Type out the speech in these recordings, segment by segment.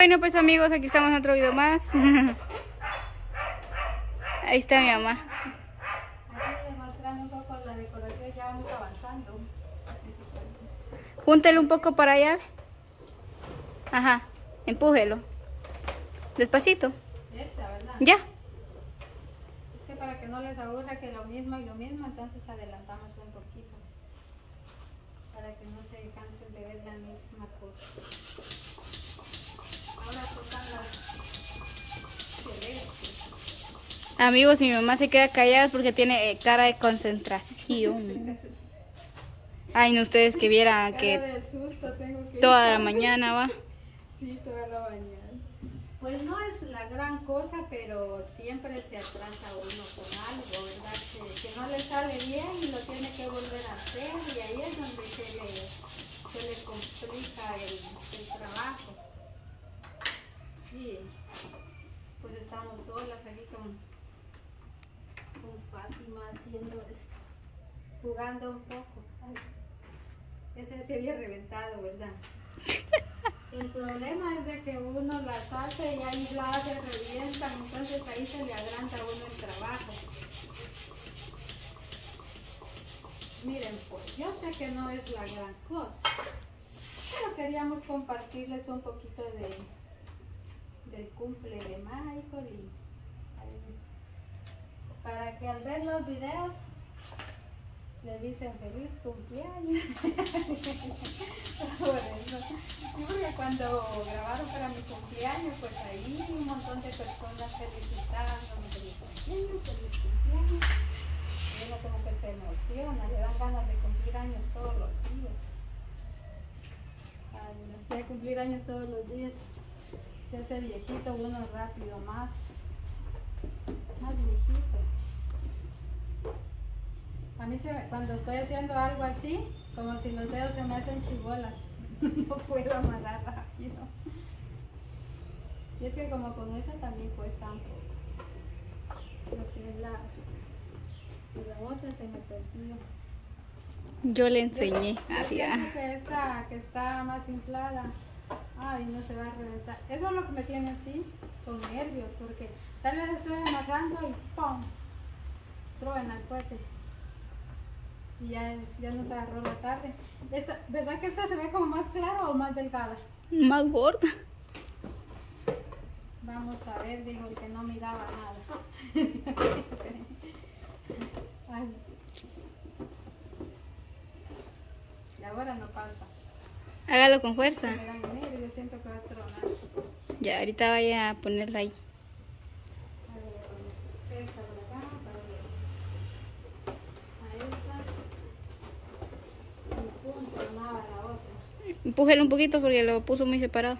Bueno, pues amigos, aquí estamos en otro video más. Ahí está mi mamá. Aquí les mostrando un poco la decoración, ya vamos avanzando. Júntelo un poco para allá. Ajá, empújelo. Despacito. Esta, ¿verdad? Ya. Es que para que no les aburra que lo mismo y lo mismo, entonces adelantamos un poquito. Para que no se cansen de ver la misma cosa. Ahora tocan las celestes. Amigos, mi mamá se queda callada porque tiene cara de concentración. Ay, no, ustedes que vieran Cara que de susto tengo que toda la mañana va. Sí, toda la mañana. Pues no es la gran cosa, pero siempre se atrasa uno con algo, ¿verdad? Que no le sale bien y lo tiene que volver a hacer, y ahí es donde se le complica el trabajo. Sí, pues estamos solas aquí con Fátima haciendo esto, jugando un poco. Ay, ese se había reventado, ¿verdad? El problema es de que uno las hace y ahí las revientan, entonces ahí se le agranda a uno el trabajo. Miren, pues yo sé que no es la gran cosa, pero queríamos compartirles un poquito del cumple de Michael y para que al ver los videos le dicen feliz cumpleaños. Por eso. Porque cuando grabaron para mi cumpleaños, pues ahí un montón de personas felicitándome, feliz cumpleaños, feliz cumpleaños. Y uno como que se emociona, le dan ganas de cumplir años todos los días. Ay, no, de cumplir años todos los días. Se hace viejito uno rápido, más viejito. A mí cuando estoy haciendo algo así, como si los dedos se me hacen chibolas, no puedo amarrar rápido. Y es que como con esa también cuesta un poco. Lo que es la otra se me perdió. Yo le enseñé. Yo Así, siento que esta que está más inflada, ay, no se va a reventar. Eso es lo que me tiene así, con nervios, porque tal vez estoy amarrando y ¡pum! Truena el cohete. Y ya nos agarró la tarde. ¿Verdad que esta se ve como más clara o más delgada? más gorda. Vamos a ver, dijo el que no miraba nada. Ay. Y ahora no pasa. Hágalo con fuerza. Me dan nervios, yo siento que va a tronar. Ya, ahorita vaya a ponerla ahí. A ver, esta por acá, para ver. A esta. Y punto, nada, la otra. Empújelo un poquito porque lo puso muy separado.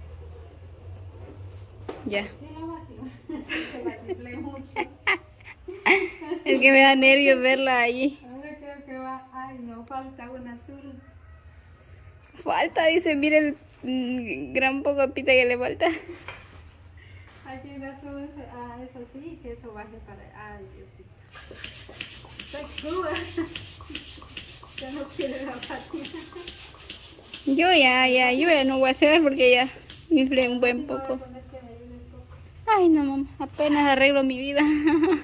Ya. Sí, la máquina. Se la chiflé mucho. Es que me da nervios verla ahí. Ahora creo que va. Ay, no, falta un azul. Falta, dice, miren, gran poco pita que le falta. Aquí de azul, eso sí, que eso baje para. Ay, Diosito. Estoy cruda. Ya no quiero la patina. Yo ya no voy a hacer porque ya me inflé un buen Voy a poco. poner que me ayude un poco. Ay, no, mamá, apenas arreglo mi vida. Miren,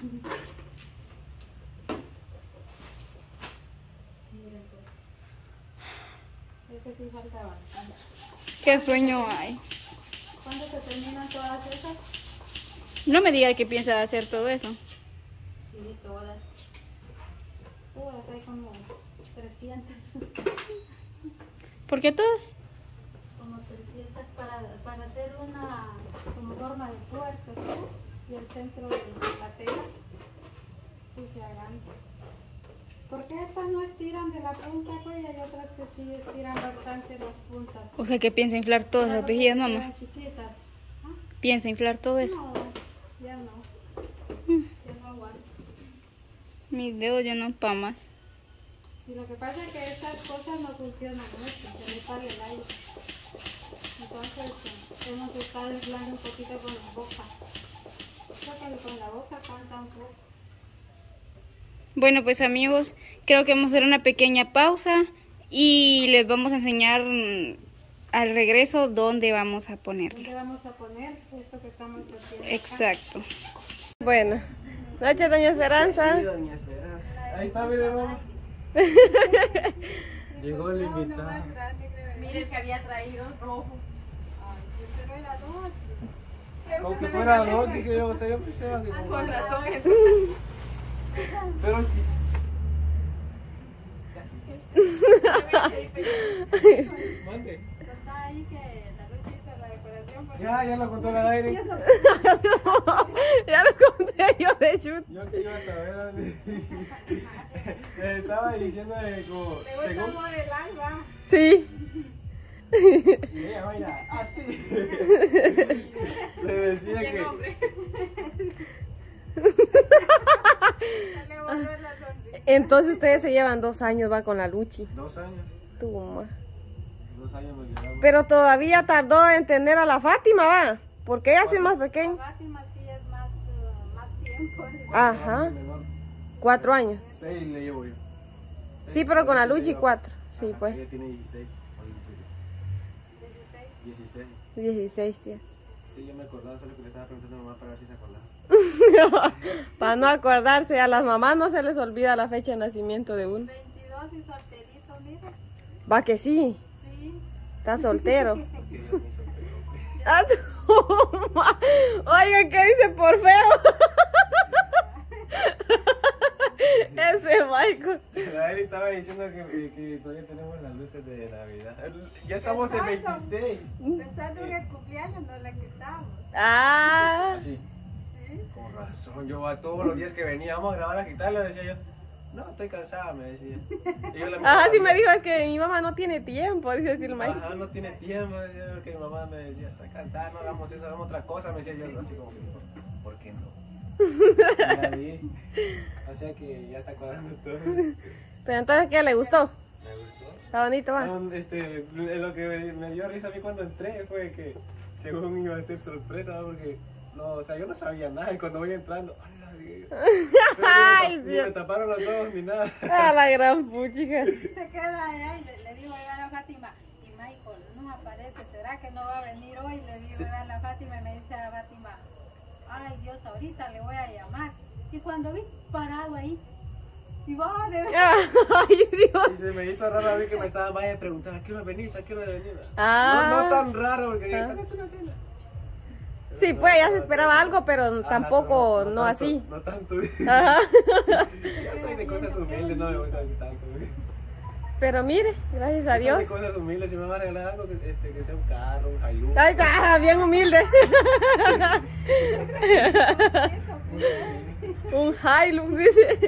pues. Es que sí falta bastante. Qué sueño hay. ¿Cuándo se terminan todas esas? No me diga que piensa hacer todo eso. Sí, todas. Todas, hay como 300. ¿Por qué todas? Como 300 para hacer una como forma de puertas, ¿no? Y el centro de la tela. Sí, se hagan. ¿Por qué estas no estiran de la punta, pues? Y hay otras que sí estiran bastante las puntas. O sea, que piensa inflar todas las vejillas, mamá. Eran chiquitas. ¿Ah? Piensa inflar todo eso. No, ya no. Ya no aguanto. Mis dedos ya no para más. Y lo que pasa es que estas cosas no funcionan mucho, se le sale el aire. Entonces hemos estado inflando un poquito con la boca. Creo que con la boca cansa un poco. Bueno, pues amigos, creo que vamos a hacer una pequeña pausa y les vamos a enseñar al regreso dónde vamos a ponerlo. ¿Dónde vamos a poner esto que estamos haciendo? Exacto. Bueno, noche, doña Esperanza. Sí, doña Esperanza. Ahí está, mire, mamá. Llegó el invitado. Mire el que había traído rojo. Ay, pero era dos. Aunque fuera dos, dije yo, o sea, yo pensaba que como... Con razón. Pero sí. Mande. Está ahí que la noche hizo la decoración. Ya lo contó la aire. Ya lo conté yo de shoot. Yo que iba a saber. Le estaba diciendo como... según... modelar, va. Sí. Y ella baila así. Le decía que... Entonces ustedes se llevan 2 años, va, con la Luchi. 2 años. Toma. 2 años nos llevamos. Pero todavía tardó en tener a la Fátima, va. Porque ella sí es más pequeña. Fátima sí es más tiempo. Ajá. 4 años. 6 le llevo yo. Sí, pero con la Luchi 4. Sí, Ajá, pues. ella tiene 16 o 17. 16. 16, tía. Sí, yo me acordaba, solo que le estaba preguntando a mamá para ver si se acordaba. Para no acordarse, a las mamás no se les olvida la fecha de nacimiento de uno. 22 y solterito, mira. Va que sí, Sí. está soltero. Porque yo ni soltero. Ah, toma. Oiga, ¿qué dice por feo? Ese Michael. La Eli estaba diciendo que todavía tenemos las luces de Navidad. Ya estamos en 26. Pensando en el cumpleaños no la quitamos. Ah, Así. Con razón, yo a todos los días que venía, vamos a grabar a quitarla, decía yo. No, estoy cansada, me decía. Y yo la miraba, ajá, sí me dijo, es que mi mamá no tiene tiempo, dice así el Michael. Ajá, no tiene tiempo, decía yo, que mi mamá me decía, estoy cansada, no hagamos eso, hagamos otra cosa, me decía yo, así como que, ¿por qué no? Y la vi, o sea que ya está acordando todo. Pero entonces, ¿qué le gustó? Me gustó. Está bonito, va. No, lo que me dio risa a mí cuando entré fue que según iba a ser sorpresa, ¿no? Porque no, o sea, yo no sabía nada y cuando voy entrando, ¡ala, Dios! Ay, Ni me Dios. taparon los ojos ni nada. Ah, la gran puchica. Se queda allá y le digo a la Fátima, y Michael no aparece, ¿será que no va a venir hoy? Le digo a la Fátima y me dice a Fátima, ay Dios, ahorita le voy a llamar. Y cuando vi parado ahí, y va de verdad. Ay, Dios. Y se me hizo raro a mí que me estaba más de preguntar, ¿a qué hora venís? ¿A qué hora venís? Ah. No tan raro, porque dije, ¿cuál es una cena? Sí, pues ya se esperaba algo, pero tampoco, pero no tanto, así. No tanto. Ajá. Yo soy de cosas humildes, no me gusta tanto. Pero mire, gracias a Yo Dios. soy de cosas humildes, si me van a regalar algo que sea un carro, un Hilux. Ahí está, bien humilde. Un Hilux, dice.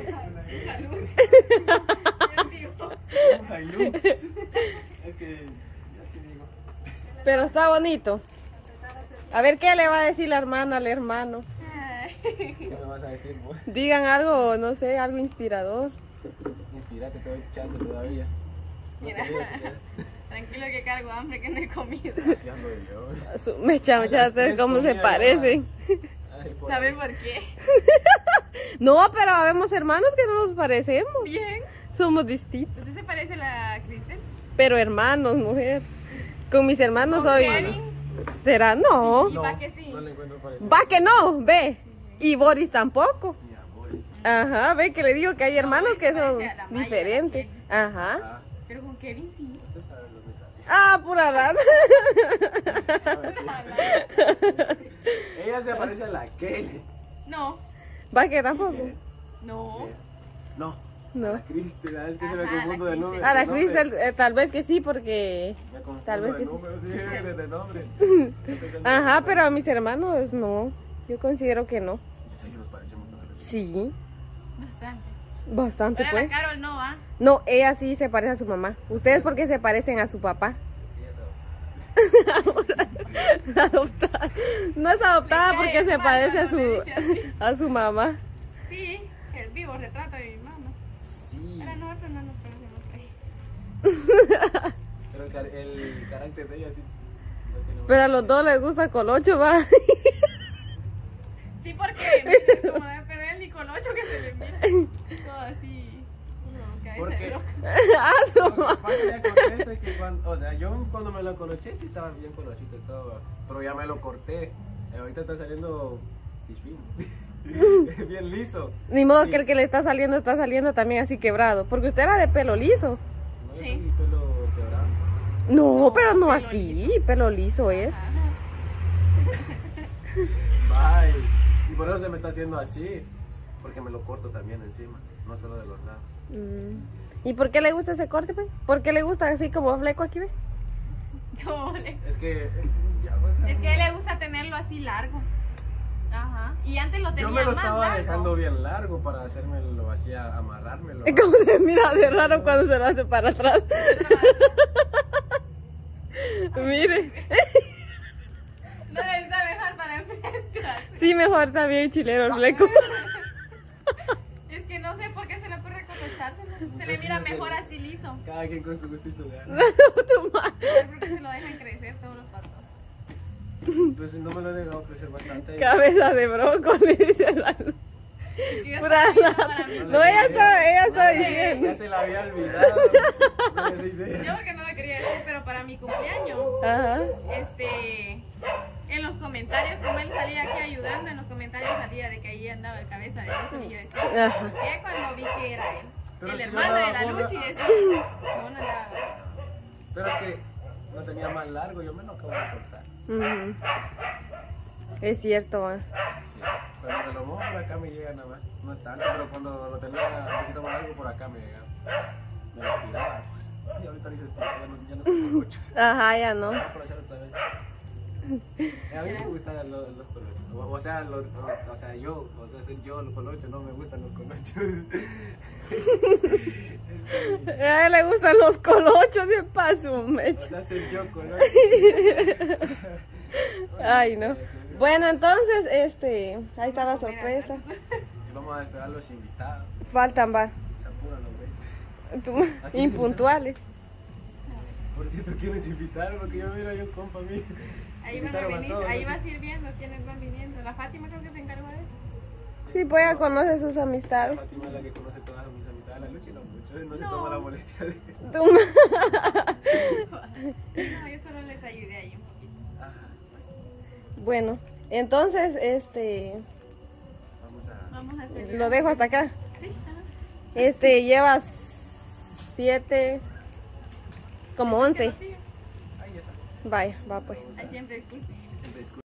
Un Hilux. Es que, así digo. Pero está bonito. A ver qué le va a decir la hermana al hermano. ¿Qué me vas a decir, vos? Digan algo, no sé, algo inspirador. Inspírate, te doy chance todavía. Mira. Tranquilo que cargo hambre que no he comido. Así ando yo. Me chachaste cómo se parecen. Ay, ¿Saben por qué? No, pero habemos hermanos que no nos parecemos. Bien. Somos distintos. ¿Usted se parece a la Cristel? Pero hermanos, mujer. Con mis hermanos ¿Con soy. Kevin? ¿Será? No. ¿Y va que sí? No le encuentro parecido. Va que no, ve. Y Boris tampoco. Mi amor. Ajá, ve que le digo que hay hermanos que son parece a la Maya, diferentes. Ajá. Ah, Pero con Kevin sí. usted sabe lo que sabe. Ah, pura rata. Ella se parece a la Kelly. No. Va que tampoco. No. No. No. La Cristel, es que se me Ajá, confundo la de nombre. A la de nombre. Cristel, tal vez que sí, porque. Me confundo tal vez de que sí. número, sí, de nombre. Ajá, pero a mis hermanos no. Yo considero que no. En serio nos parecemos, ¿no? Sí, Bastante. bastante Pero pues. la Carol no, ¿ah? No, ella sí se parece a su mamá. Ustedes porque se parecen a su papá. Ella sabe. Adoptada. No es adoptada Me porque cae se mal parece a cuando me dice así. su mamá. Sí, el vivo retrato de mi mamá. Sí. Ahora nosotros no nos parecemos. Pero el carácter de ella sí. no tiene Pero a los dos les gusta colocho, va. Sí, porque mira, como de pero el Nicolocho que se le mira todo así. No, Porque Ah, lo que pasa ya con eso es que cuando, o sea, yo cuando me lo coloché sí estaba bien colochito y todo, pero ya me lo corté. Ahorita está saliendo bien liso. Ni modo Sí. que el que le está saliendo también así quebrado. Porque usted era de pelo liso. No, yo Sí. soy pelo quebrado. No, pero no pelo así, pelo liso es. Bye. Y por eso se me está haciendo así, porque me lo corto también encima, no solo de los lados. ¿Y por qué le gusta ese corte, pues? ¿Por qué le gusta así como fleco aquí, ve? Es que ya, o sea, Es que a él le gusta tenerlo así largo. Ajá. Y antes lo tenía yo me lo más estaba largo. dejando bien largo para hacérmelo así, amarrármelo. Es como se mira de raro cuando se lo hace para atrás. Mire. No necesita dejar para enfrente. Sí, mejor también chilero el fleco. Es que no sé por qué se le ocurre colochárselo. Se le Entonces, mira no te- mejor así liso. Cada quien con su gusto y su gana. Porque se lo dejan crecer todos los patos. Pues no me lo he dejado crecer bastante. Cabeza de brócoli, dice la luz. Es que ya Pura está liso nada. para mí. No, ella está diciendo. Ya se la había olvidado. No le di idea. Yo porque no lo quería decir, pero para mi cumpleaños, Ajá. en los comentarios, como él salía aquí ayudando, en los comentarios salía de que ahí andaba el cabeza de luz y yo decía, Ajá. ¿por qué cuando vi que era él? Pero El si hermano yo de daba la bola- luz y decía, no andaba. Pero que lo tenía más largo, yo me lo acabo de cortar. Ujú. Es cierto, va. Sí. Cuando me lo mojo por acá me llega nada más. No es tanto, pero cuando lo tenía un poquito más largo por acá me llegaba. Me lo estiraba. Y ahorita ni se estira, ya no se colochos. Ajá, ya no. Voy a colochar otra vez. A mí me gustan los colochos. O sea, soy yo los colochos, no me gustan los colochos. A él le gustan los colochos de paso, O mecha. sea, soy yo colocho. Ay, no. Bueno, entonces, ahí está la sorpresa. Y vamos a esperar a los invitados. Faltan, va. Se apuran los 20. Impuntuales. Por cierto, ¿quiénes invitaron? Porque yo miro a un compa mío. Ahí van a venir, ahí vas a ir viendo quiénes van viniendo. La Fátima creo que se encargó de eso. Sí, pues ella conoce sus amistades. Fátima es la que conoce todas mis amistades. La Luchi no mucho, no se toma la molestia de eso. Tú- No, yo solo les ayudé ahí un poquito. Ajá. Bueno, entonces, Vamos a... Vamos a hacer. lo dejo hasta acá. Sí, ajá. Llevas 7, como 11. Sí, Ahí está. Vaya, va pues. ahí siempre disculpe. Siempre disculpa.